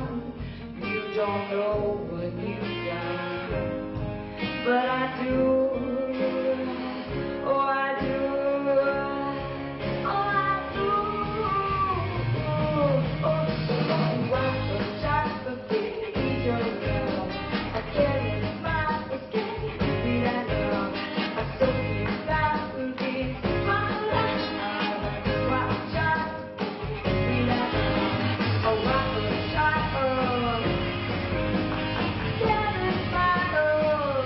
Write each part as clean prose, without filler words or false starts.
around. You don't know what you've done, but I do. Oh, I do. Oh, I do. Oh, I was just a bit your love. I can't smile again. Be that love. I so think that will be my life. I was just a bit. Be that love. Oh, I was just I can't smile.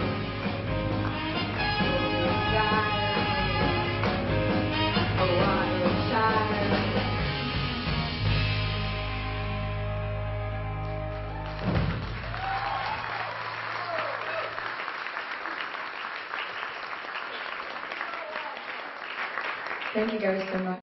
Oh, I was shy. Thank you guys so much.